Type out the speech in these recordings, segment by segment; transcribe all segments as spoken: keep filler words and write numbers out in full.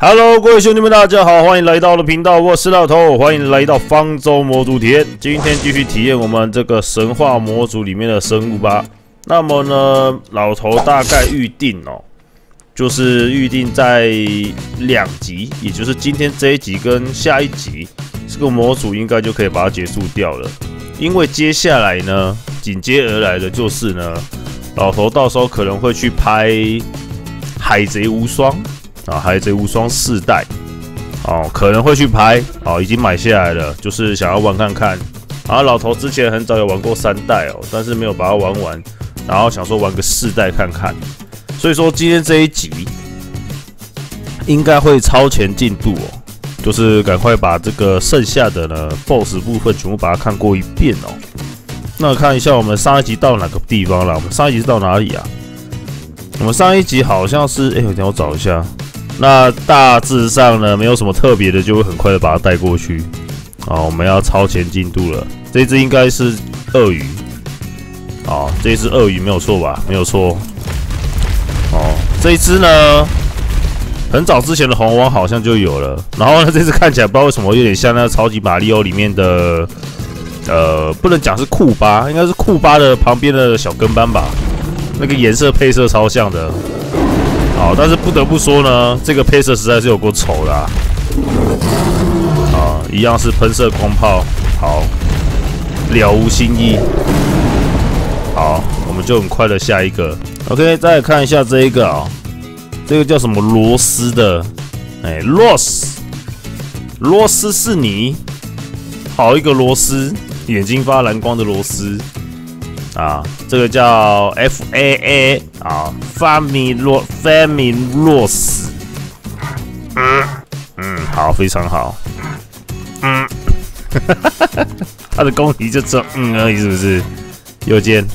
Hello， 各位兄弟们，大家好，欢迎来到我的频道，我是老头，欢迎来到方舟模组体验。今天继续体验我们这个神话模组里面的生物吧。那么呢，老头大概预定哦，就是预定在两集，也就是今天这一集跟下一集，这个模组应该就可以把它结束掉了。因为接下来呢，紧接而来的就是呢，老头到时候可能会去拍《海贼无双》。啊，海贼无双四代，哦，可能会去拍，哦，已经买下来了，就是想要玩看看。然后老头之前很早有玩过三代哦，但是没有把它玩完，然后想说玩个四代看看。所以说今天这一集应该会超前进度哦，就是赶快把这个剩下的呢 B O S S 部分全部把它看过一遍哦。那看一下我们上一集到哪个地方了？我们上一集是到哪里啊？我们上一集好像是，哎、欸，等我找一下。那大致上呢，没有什么特别的，就会很快的把它带过去。哦，我们要超前进度了。这一只应该是鳄鱼。哦，这一只鳄鱼没有错吧？没有错。哦，这一只呢，很早之前的红王好像就有了。然后呢，这只看起来不知道为什么有点像那个超级马里奥里面的，呃，不能讲是库巴，应该是库巴的旁边的小跟班吧。那个颜色配色超像的。好，但是不得不说呢，这个配色实在是有够丑的啊！啊，一样是喷射光炮，好，了无新意。好，我们就很快的下一个。OK， 再来看一下这一个啊、哦，这个叫什么罗斯的？哎，罗斯，罗斯是你，好一个罗斯，眼睛发蓝光的罗斯。啊，这个叫 F A A 啊 ，Family Family Rose， 嗯嗯，好，非常好，嗯，他的攻击就只有嗯而已，是不是？右键，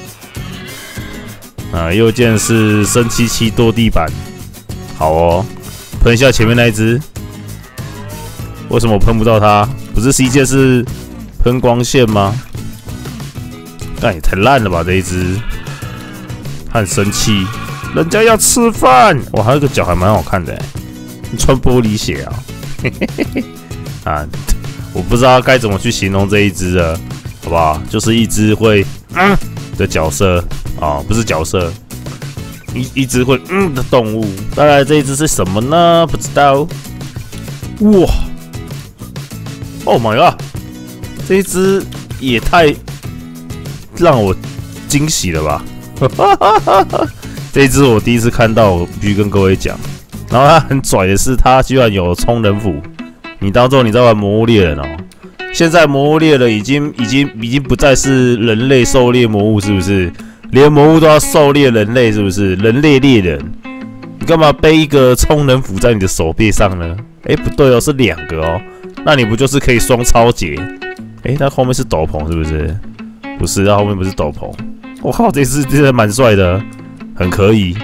啊，右键是升七七多地板，好哦，喷一下前面那一只，为什么我喷不到它？不是 C 键是喷光线吗？干也太烂了吧！这一只，他很生气，人家要吃饭。哇，他这个脚还蛮好看的，穿玻璃鞋啊！嘿嘿嘿嘿啊，我不知道该怎么去形容这一只了，好不好？就是一只会嗯的角色啊，不是角色，一一只会嗯的动物。再来这一只是什么呢？不知道。哇 ！Oh my god！ 这一只也太……让我惊喜了吧！这一只我第一次看到，我必须跟各位讲。然后它很拽的是，它居然有充能斧。你当做你在玩魔物猎人哦。现在魔物猎人已经已经已经不再是人类狩猎魔物，是不是？连魔物都要狩猎人类，是不是？人类猎人，你干嘛背一个充能斧在你的手背上呢？哎、欸，不对哦，是两个哦。那你不就是可以双超截？哎、欸，它后面是斗篷，是不是？不是，它后面不是斗篷。我靠，这只真的蛮帅的，很可以。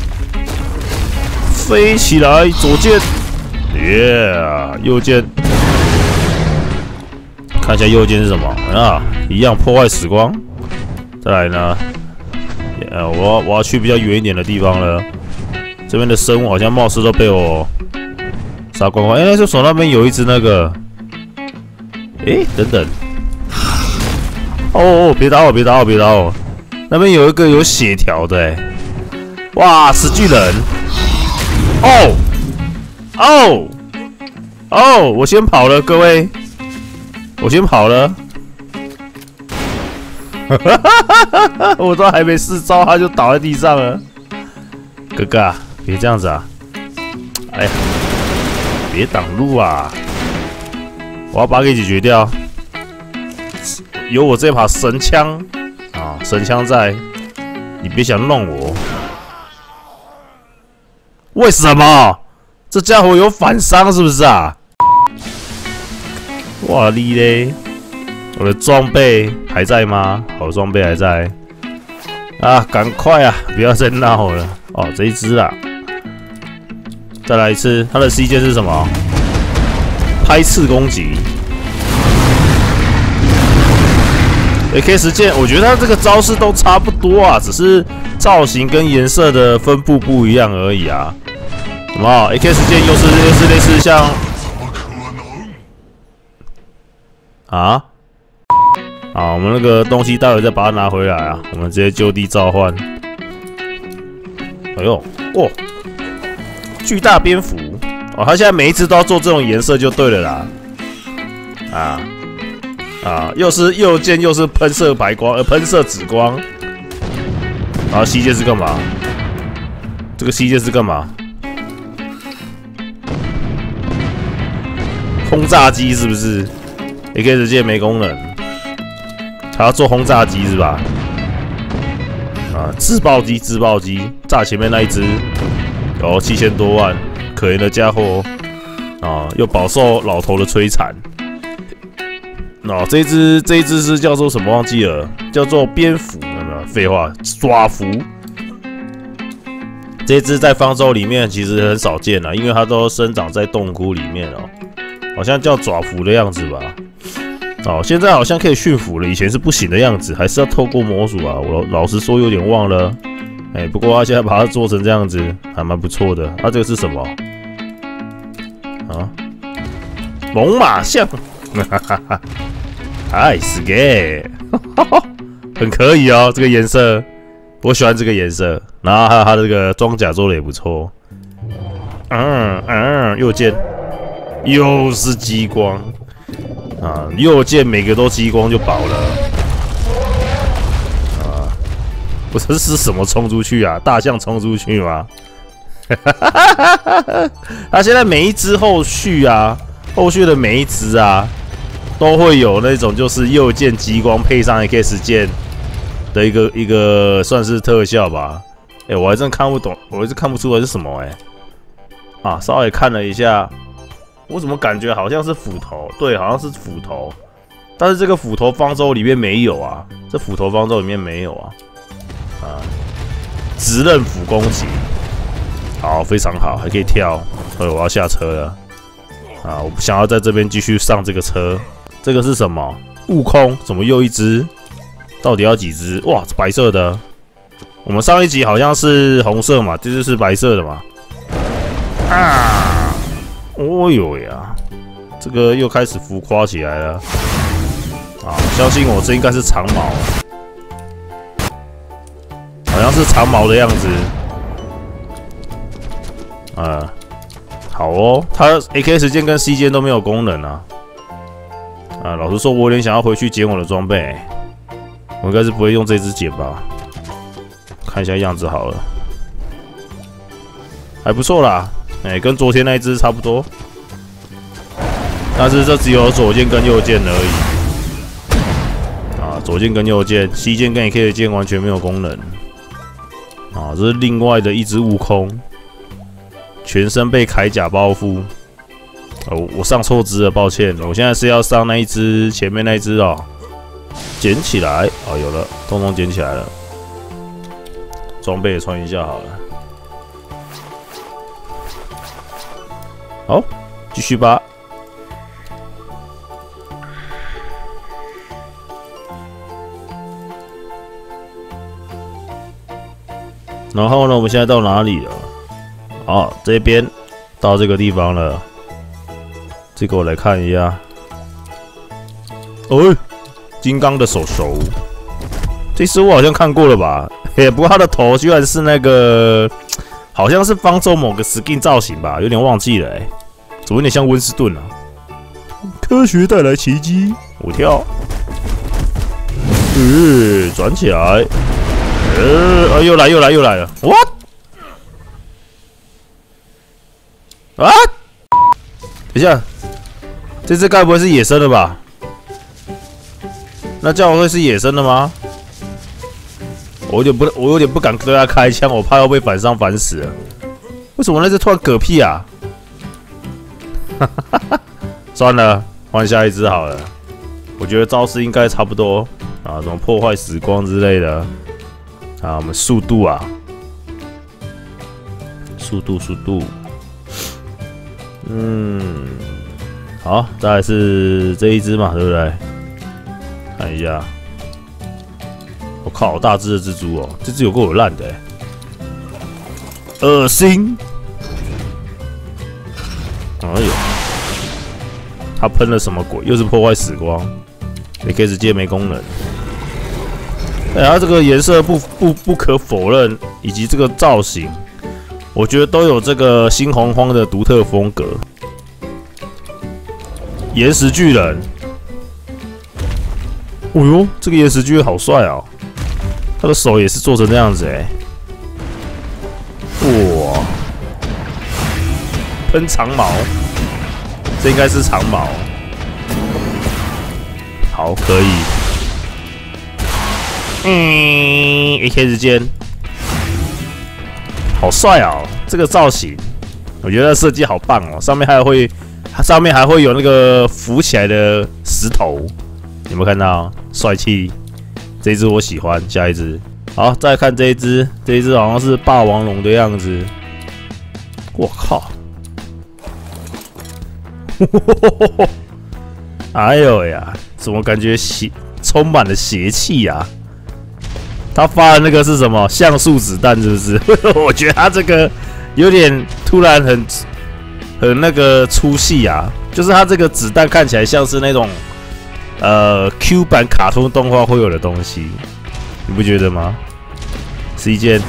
飞起来，左键，耶、yeah ，右键。看一下右键是什么啊？一样破坏时光。再来呢，呃，我要我要去比较远一点的地方了。这边的生物好像貌似都被我杀光光。哎、欸，那就手那边有一只那个，哎、欸，等等。哦哦，别打我，别打我，别打我！那边有一个有血条的，哎，哇，死巨人！哦哦哦，我先跑了，各位，我先跑了。我都还没试招，他就倒在地上了。哥哥啊，别这样子啊！哎呀，别挡路啊！我要把它给解决掉。有我这把神枪啊，神枪在，你别想弄我。为什么？这家伙有反伤是不是啊？哇哩嘞！我的装备还在吗？好，装备还在。啊，赶快啊！不要再闹了。哦，这一只啊，再来一次。它的 C 键是什么？拍刺攻击。X 键，我觉得它这个招式都差不多啊，只是造型跟颜色的分布不一样而已啊。 什么 ？A K 十键又是又是类似像啊？好，我们那个东西待会再把它拿回来啊！我们直接就地召唤。哎呦，哇！巨大蝙蝠哦，它现在每一只都要做这种颜色就对了啦。啊啊，又是右键又是喷射白光，呃，喷射紫光。然后 C 键是干嘛？这个 C 键是干嘛？轰炸机是不是 ？A K 十键没功能。还要做轰炸机是吧？啊，自爆机，自爆机，炸前面那一只，有七千多万，可怜的家伙啊，又饱受老头的摧残。哦，这一只这一只是叫做什么忘记了？叫做蝙蝠，有没有？废话，爪蝠。这一只在方舟里面其实很少见啊，因为它都生长在洞窟里面哦，好像叫爪蝠的样子吧。哦，现在好像可以驯服了，以前是不行的样子，还是要透过模组啊。我老实说有点忘了，哎、欸，不过他现在把它做成这样子，还蛮不错的。啊，这个是什么？啊，猛犸象，哈哈哈，哎，是个，很可以哦，这个颜色，我喜欢这个颜色。然后还有它这个装甲做的也不错。嗯嗯，右键，又是激光。啊，右键每个都激光就饱了。啊，不是是什么冲出去啊？大象冲出去吗？他现在每一只后续啊，后续的每一只啊，都会有那种就是右键激光配上 X 键的一个一个算是特效吧。哎、欸，我还真看不懂，我还是看不出来是什么哎、欸。啊，稍微看了一下。我怎么感觉好像是斧头？对，好像是斧头，但是这个斧头方舟里面没有啊，这斧头方舟里面没有啊。啊，直刃斧攻击，好，非常好，还可以跳。所以我要下车了。啊，我不想要在这边继续上这个车。这个是什么？悟空？怎么又一只？到底要几只？哇，白色的。我们上一集好像是红色嘛，这次是白色的嘛。啊！哦呦呀，这个又开始浮夸起来了啊！相信我，这应该是长毛，好像是长毛的样子。啊，好哦，它 A K 十键跟 C 键都没有功能啊。啊，老实说，我有点想要回去捡我的装备、欸，我应该是不会用这支捡吧？看一下样子好了，还不错啦。哎、欸，跟昨天那一只差不多，但是这只有左键跟右键而已。啊，左键跟右键 ，C 键跟 K 的键完全没有功能。啊，这是另外的一只悟空，全身被铠甲包覆。哦，我上错只了，抱歉。我现在是要上那一只前面那一只哦，捡起来。哦，有了，通通捡起来了。装备也穿一下好了。好，继续吧。然后呢，我们现在到哪里了？哦，这边到这个地方了。这个我来看一下。哦，金刚的手手，这只我好像看过了吧？嘿，不过它的头居然是那个，好像是方舟某个 skin 造型吧，有点忘记了哎、欸。怎么有点像温斯顿啊？科学带来奇迹，我跳，呃，转起来，呃，啊，又来又来又来了 ，what？ 啊？等一下，这只该不会是野生的吧？那这样会是野生的吗？我有点不，我有点不敢对他开枪，我怕要被反伤反死了。为什么那只突然嗝屁啊？算了，换下一只好了。我觉得招式应该差不多啊，什么破坏时光之类的。啊，我们速度啊，速度速度。嗯，好，再来是这一只嘛，对不对？看一下。我靠，好大只的蜘蛛哦，这只有够有烂的、欸，恶心！ 哎呦，他喷了什么鬼？又是破坏死光，也可以直接没功能。哎，它这个颜色不不不可否认，以及这个造型，我觉得都有这个新洪荒的独特风格。岩石巨人，哦呦，这个岩石巨人好帅哦！他的手也是做成这样子哎、欸，哇！喷长矛，这应该是长矛。好，可以。嗯 ，A K 之间，好帅哦！这个造型，我觉得设计好棒哦。上面还会，上面还会有那个浮起来的石头，有没有看到？帅气！这一只我喜欢。下一只，好，再看这一只，这一只好像是霸王龙的样子。我靠！哎呦呀，怎么感觉邪充满了邪气呀、啊？他发的那个是什么？像素子弹是不是？我觉得他这个有点突然很很那个粗细啊，就是他这个子弹看起来像是那种呃 Q 版卡通动画会有的东西，你不觉得吗？是一件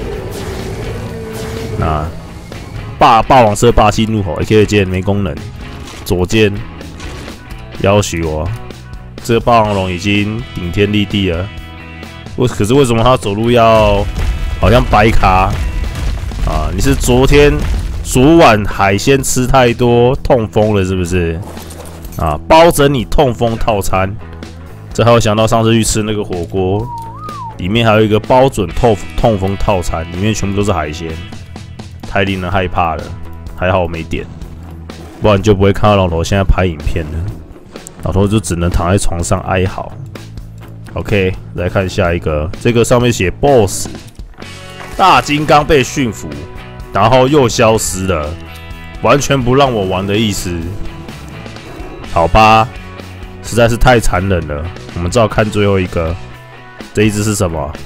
啊霸霸王色霸气怒吼 A K 键没功能，左键要许我，这个霸王龙已经顶天立地了。为可是为什么他走路要好像白咖啊？你是昨天昨晚海鲜吃太多痛风了是不是？啊，包整你痛风套餐，这还有想到上次去吃那个火锅，里面还有一个包准痛痛风套餐，里面全部都是海鲜，太令人害怕了。还好我没点，不然就不会看到老头现在拍影片了，老头就只能躺在床上哀嚎。OK， 来看下一个，这个上面写 Boss 大金刚被驯服，然后又消失了，完全不让我玩的意思。好吧，实在是太残忍了。我们只好看最后一个，这一只是什么？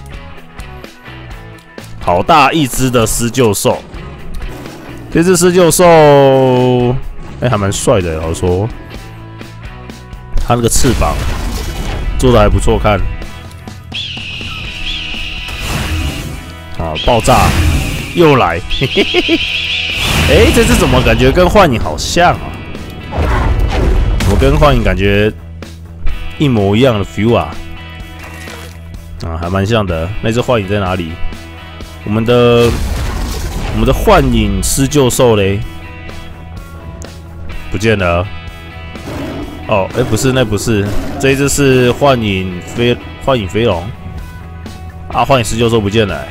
好大一只的狮鹫兽，这只狮鹫兽，哎、欸，还蛮帅的，老实说，它那个翅膀。做的还不错，看啊！爆炸又来，嘿嘿嘿嘿！哎，这只怎么感觉跟幻影好像啊？我跟幻影感觉一模一样的 feel 啊！啊，还蛮像的。那只幻影在哪里？我们的我们的幻影狮鹫兽嘞，不见了。哦，哎、欸，不是，那不是，这一只是幻影飞幻影飞龙啊，幻影狮鹫兽不见了、欸。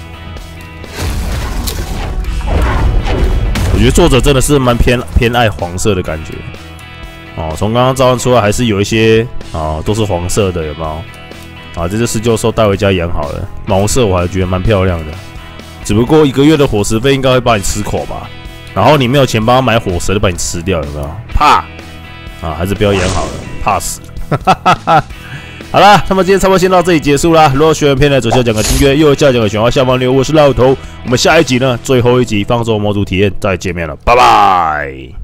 我觉得作者真的是蛮偏偏爱黄色的感觉哦，从刚刚召唤出来还是有一些啊，都是黄色的，有没有？啊，这只狮鹫兽带回家养好了，毛色我还觉得蛮漂亮的，只不过一个月的伙食费应该会把你吃垮吧？然后你没有钱帮他买伙食，就把你吃掉，有没有？怕！啊，还是不要演好了，怕死。好啦，那么今天差不多先到这里结束啦。如果喜欢片呢，左下角个订阅，右下角个喜欢下方留言。我是老头，我们下一集呢，最后一集放纵模组体验再见面了，拜拜。